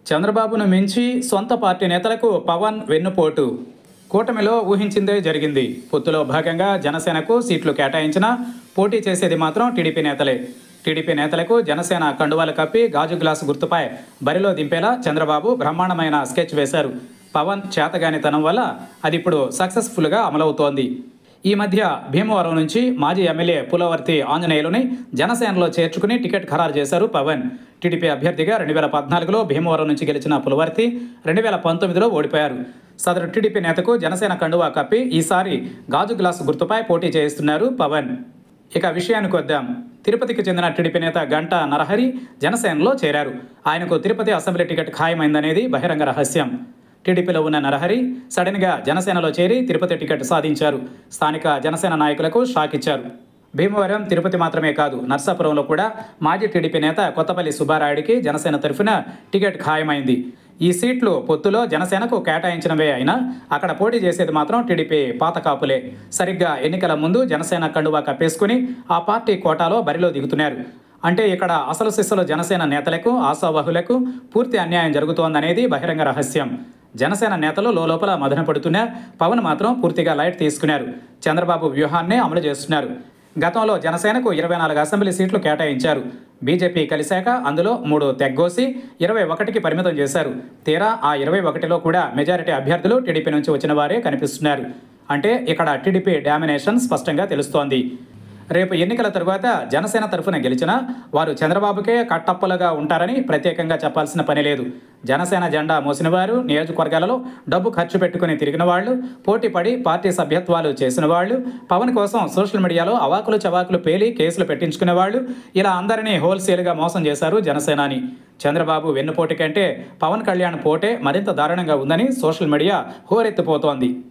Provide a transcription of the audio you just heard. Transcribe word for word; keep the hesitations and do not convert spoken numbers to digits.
చంద్రబాబును మించి సొంత పార్టీ నేతలకు పవన్ వెన్నుపోటు. కూటమిలో ఊహించిందే జరిగింది. పొత్తులో భాగంగా జనసేనకు సీట్లు కేటాయించినా పోటీ చేసేది మాత్రం టీడీపీ నేతలే. టీడీపీ నేతలకు జనసేన కండువాలు కప్పి గాజు గ్లాసు గుర్తుపై బరిలో దింపేలా చంద్రబాబు బ్రహ్మాండమైన స్కెచ్ వేశారు. పవన్ చేతగానితనం వల్ల అది ఇప్పుడు సక్సెస్ఫుల్గా అమలవుతోంది. ఈ మధ్య భీమవరం నుంచి మాజీ ఎమ్మెల్యే పులవర్తి ఆంజనేయులుని జనసేనలో చేర్చుకుని టికెట్ ఖరారు చేశారు పవన్. టీడీపీ అభ్యర్థిగా రెండు వేల పద్నాలుగులో భీమవరం నుంచి గెలిచిన పులవర్తి రెండు వేల పంతొమ్మిదిలో ఓడిపోయారు. సదరు టీడీపీ నేతకు జనసేన కండువా కప్పి ఈసారి గాజు గ్లాసు గుర్తుపై పోటీ చేయిస్తున్నారు పవన్. ఇక విషయానికి వద్దాం. తిరుపతికి చెందిన టీడీపీ నేత గంటా నరహరి జనసేనలో చేరారు. ఆయనకు తిరుపతి అసెంబ్లీ టికెట్ ఖాయమైందనేది బహిరంగ రహస్యం. టీడీపీలో ఉన్న నరహరి సడన్గా జనసేనలో చేరి తిరుపతి టికెట్ సాధించారు. స్థానిక జనసేన నాయకులకు షాక్ ఇచ్చారు. భీమవరం, తిరుపతి మాత్రమే కాదు, నర్సాపురంలో కూడా మాజీ టీడీపీ నేత కొత్తపల్లి సుబ్బారాయుడికి జనసేన తరఫున టికెట్ ఖాయమైంది. ఈ సీట్లు పొత్తులో జనసేనకు కేటాయించినవే అయినా అక్కడ పోటీ చేసేది మాత్రం టీడీపీ పాత కాపులే. సరిగ్గా ఎన్నికల ముందు జనసేన కండువా కప్పేసుకుని ఆ పార్టీ కోటాలో బరిలో దిగుతున్నారు. అంటే ఇక్కడ అసలు సిస్సలు జనసేన నేతలకు, ఆశావహులకు పూర్తి అన్యాయం జరుగుతోందనేది బహిరంగ రహస్యం. జనసేన నేతలు లోపల మదన పడుతున్నా పవన్ మాత్రం పూర్తిగా లైట్ తీసుకున్నారు. చంద్రబాబు వ్యూహాన్నే అమలు చేస్తున్నారు. గతంలో జనసేనకు ఇరవై నాలుగు అసెంబ్లీ సీట్లు కేటాయించారు. బీజేపీ కలిశాక అందులో మూడు తెగ్గోసి ఇరవై ఒకటికి పరిమితం చేశారు. తీరా ఆ ఇరవై ఒకటిలో కూడా మెజారిటీ అభ్యర్థులు టీడీపీ నుంచి వచ్చిన వారే కనిపిస్తున్నారు. అంటే ఇక్కడ టీడీపీ డామినేషన్ స్పష్టంగా తెలుస్తోంది. రేపు ఎన్నికల తరువాత జనసేన తరఫున గెలిచినా వారు చంద్రబాబుకే కట్టప్పలుగా ఉంటారని ప్రత్యేకంగా చెప్పాల్సిన పని లేదు. జనసేన జెండా మోసిన వారు, నియోజకవర్గాలలో డబ్బు ఖర్చు పెట్టుకుని తిరిగిన వాళ్ళు, పోటీపడి పార్టీ సభ్యత్వాలు చేసిన వాళ్ళు, పవన్ కోసం సోషల్ మీడియాలో అవాకులు చవాకులు పేలి కేసులు పెట్టించుకునే వాళ్ళు, ఇలా అందరినీ హోల్సేల్గా మోసం చేశారు జనసేనాని. చంద్రబాబు వెన్నుపోటు కంటే పవన్ కళ్యాణ్ పోటే మరింత దారుణంగా ఉందని సోషల్ మీడియా హోరెత్తిపోతోంది.